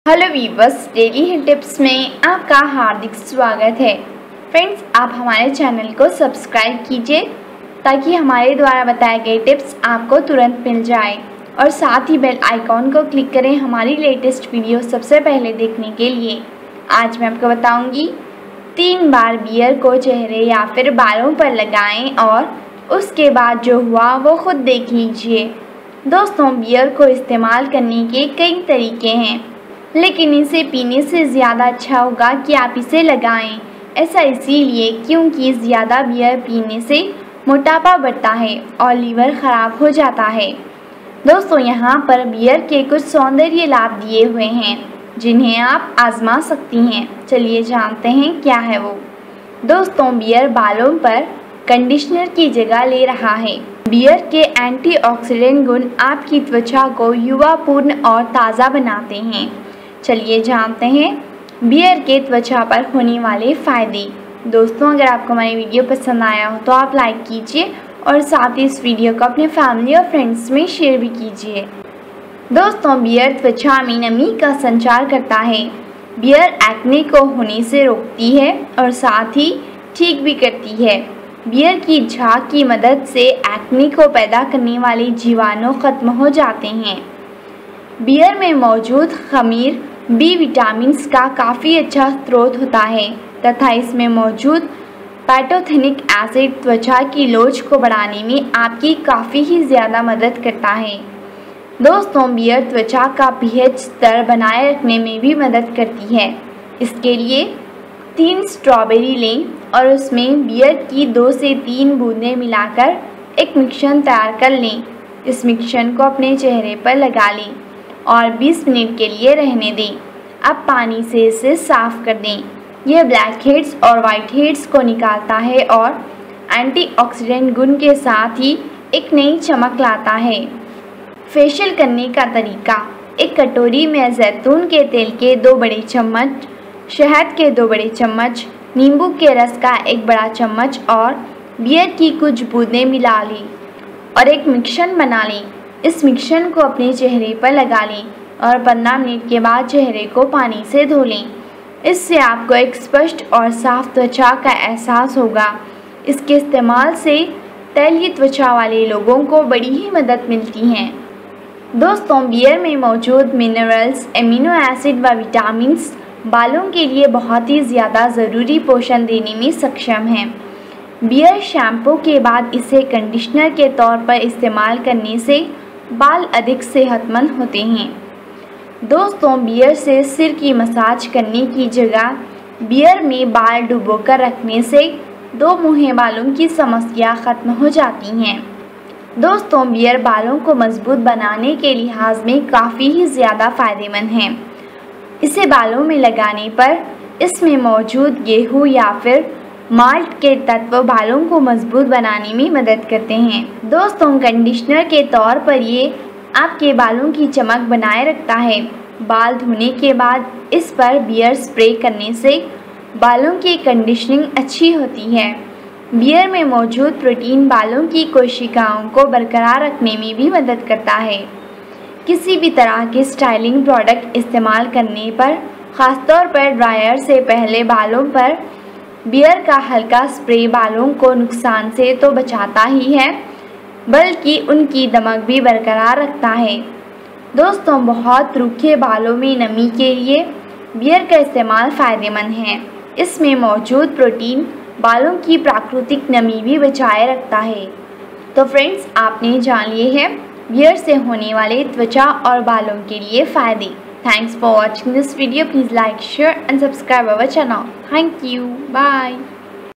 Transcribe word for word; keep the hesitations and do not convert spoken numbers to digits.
Hello viewers, daily hit tips में आपका हार्दिक स्वागत है। फ्रेंड्स, आप हमारे चैनल को सब्सक्राइब कीजिए ताकि हमारे द्वारा बताए गए टिप्स आपको तुरंत मिल जाए और साथ ही बेल आइकॉन को क्लिक करें हमारी लेटेस्ट वीडियो सबसे पहले देखने के लिए। आज मैं आपको बताऊंगी तीन बार बियर को चेहरे या फिर बालों पर लगाएं और उसके बाद जो हुआ वो खुद देख लीजिए। दोस्तों, बियर को इस्तेमाल करने के कई तरीके हैं, लेकिन इसे पीने से ज़्यादा अच्छा होगा कि आप इसे लगाएं। ऐसा इसीलिए क्योंकि ज़्यादा बियर पीने से मोटापा बढ़ता है और लीवर ख़राब हो जाता है। दोस्तों, यहाँ पर बियर के कुछ सौंदर्य लाभ दिए हुए हैं जिन्हें आप आजमा सकती हैं। चलिए जानते हैं क्या है वो। दोस्तों, बियर बालों पर कंडीशनर की जगह ले रहा है। बियर के एंटीऑक्सीडेंट गुण आपकी त्वचा को युवापूर्ण और ताज़ा बनाते हैं। चलिए जानते हैं बियर के त्वचा पर होने वाले फ़ायदे। दोस्तों, अगर आपको हमारी वीडियो पसंद आया हो तो आप लाइक कीजिए और साथ ही इस वीडियो को अपने फैमिली और फ्रेंड्स में शेयर भी कीजिए। दोस्तों, बियर त्वचा में नमी का संचार करता है। बियर एक्ने को होने से रोकती है और साथ ही ठीक भी करती है। बियर की झाग की मदद से एक्ने को पैदा करने वाले जीवाणु खत्म हो जाते हैं। बियर में मौजूद खमीर बी विटामिन्स का काफ़ी अच्छा स्रोत होता है तथा इसमें मौजूद पैथोथेनिक एसिड त्वचा की लोच को बढ़ाने में आपकी काफ़ी ही ज़्यादा मदद करता है। दोस्तों, बियर त्वचा का पीएच स्तर बनाए रखने में भी मदद करती है। इसके लिए तीन स्ट्रॉबेरी लें और उसमें बियर की दो से तीन बूंदें मिलाकर एक मिश्रण तैयार कर लें। इस मिश्रण को अपने चेहरे पर लगा लें और बीस मिनट के लिए रहने दें। अब पानी से इसे साफ़ कर दें। यह ब्लैक हेड्स और वाइट हेड्स को निकालता है और एंटीऑक्सीडेंट गुण के साथ ही एक नई चमक लाता है। फेशियल करने का तरीका। एक कटोरी में जैतून के तेल के दो बड़े चम्मच, शहद के दो बड़े चम्मच, नींबू के रस का एक बड़ा चम्मच और बियर की कुछ बूंदें मिला लें और एक मिश्रण बना लें। इस मिश्रण को अपने चेहरे पर लगा लें और पंद्रह मिनट के बाद चेहरे को पानी से धो लें। इससे आपको एक स्पष्ट और साफ त्वचा का एहसास होगा। इसके इस्तेमाल से तैलीय त्वचा वाले लोगों को बड़ी ही मदद मिलती है। दोस्तों, बियर में मौजूद मिनरल्स, एमिनो एसिड व विटामिन्स बालों के लिए बहुत ही ज़्यादा ज़रूरी पोषण देने में सक्षम हैं। बियर शैम्पू के बाद इसे कंडीशनर के तौर पर इस्तेमाल करने से बाल अधिक सेहतमंद होते हैं। दोस्तों, बियर से सिर की मसाज करने की जगह बियर में बाल डुबोकर रखने से दो मुँहे बालों की समस्या ख़त्म हो जाती हैं। दोस्तों, बियर बालों को मजबूत बनाने के लिहाज में काफ़ी ही ज़्यादा फ़ायदेमंद है। इसे बालों में लगाने पर इसमें मौजूद गेहूँ या फिर माल्ट के तत्व बालों को मजबूत बनाने में मदद करते हैं। दोस्तों, कंडीशनर के तौर पर ये आपके बालों की चमक बनाए रखता है। बाल धोने के बाद इस पर बियर स्प्रे करने से बालों की कंडीशनिंग अच्छी होती है। बियर में मौजूद प्रोटीन बालों की कोशिकाओं को बरकरार रखने में भी मदद करता है। किसी भी तरह के स्टाइलिंग प्रोडक्ट इस्तेमाल करने पर, ख़ासतौर पर ड्रायर से पहले बालों पर बियर का हल्का स्प्रे बालों को नुकसान से तो बचाता ही है, बल्कि उनकी दमक भी बरकरार रखता है। दोस्तों, बहुत रूखे बालों में नमी के लिए बियर का इस्तेमाल फ़ायदेमंद है। इसमें मौजूद प्रोटीन बालों की प्राकृतिक नमी भी बचाए रखता है। तो फ्रेंड्स, आपने जान लिए हैं बियर से होने वाले त्वचा और बालों के लिए फ़ायदे। Thanks for watching this video. Please like, share and subscribe our channel. Thank you. Bye.